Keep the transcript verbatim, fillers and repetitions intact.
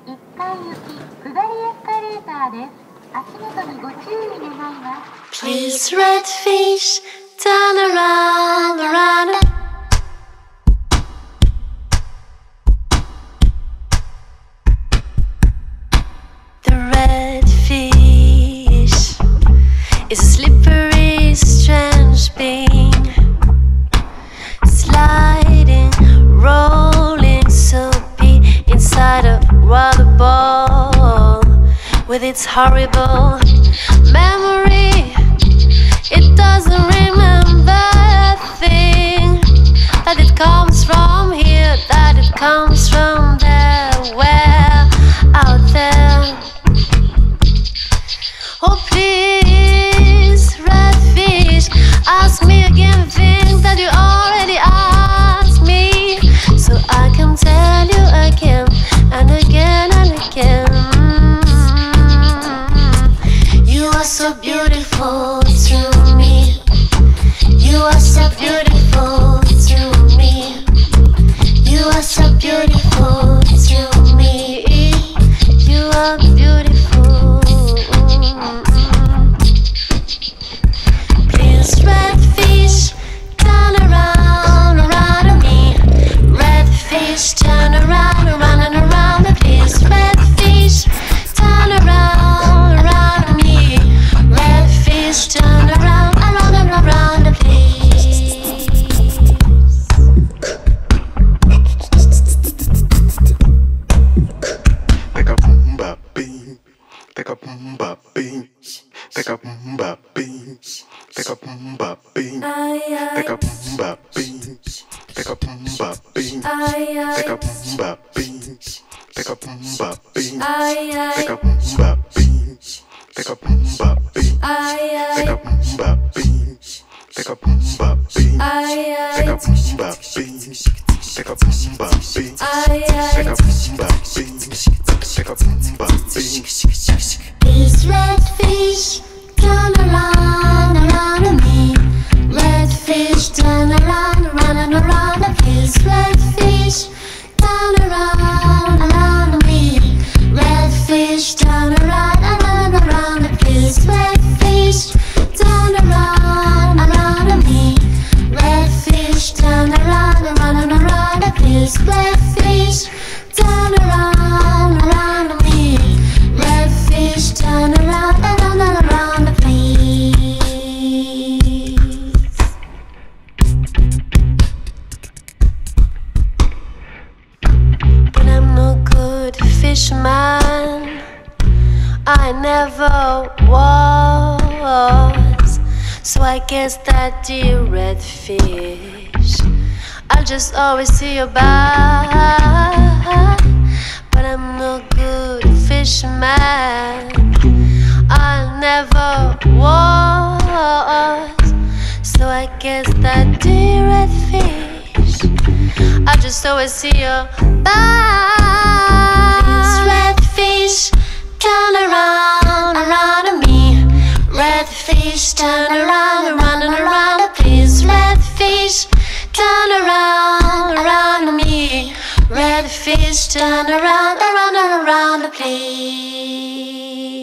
いっかい行き下りエスカレーターです。足元にご注意願います。 Please redfish, turn around, around. The redfish is a slippery, strange being, sliding, rolling, soapy inside a rubber ball with its horrible memory. It doesn't remember a thing, that it comes from here, that it comes from there, where out there. Oh please, redfish, ask me again the things that you already asked me, so I can tell you again and again and again. You are so beautiful to me. You are so beautiful to me. You are so beautiful to me. You are beautiful. Please, redfish, turn around, around me. Redfish, turn around, around and around. Please, redfish, turn around, around me. Redfish, turn around, around and around, please. Take a boom bop beam, take a boom bop beam, take a boom bop beam, take a boom bop beam, take a boom bop beam, take a boom bop beam, take a boom bop beam, take a boom bop beam, take a boom bop beam, take a boom bop beam, take a boom bop beam, take a boom bop beam, take a boom bop beam, take a boom bop beam, take a boom bop beam, take a boom bop beam. Please, redfish, turn around, around me. Redfish, turn around, around and around. Please, redfish, turn around, around me. Redfish, turn around, around, around. Please, redfish, turn around, around me. Redfish, turn around, around and around. Please, redfish, turn around, around me. Redfish, turn around, around and around, please. But I'm no good fisherman, I never was, so I guess that dear redfish, I'll just always see your back. But I'm no good fisherman, I never was, so I guess that dear redfish, I just always see your back. Please, redfish, turn around, around me. Redfish, turn around, around and around. Please, redfish, turn around, around me. Redfish, turn around, around and around, please.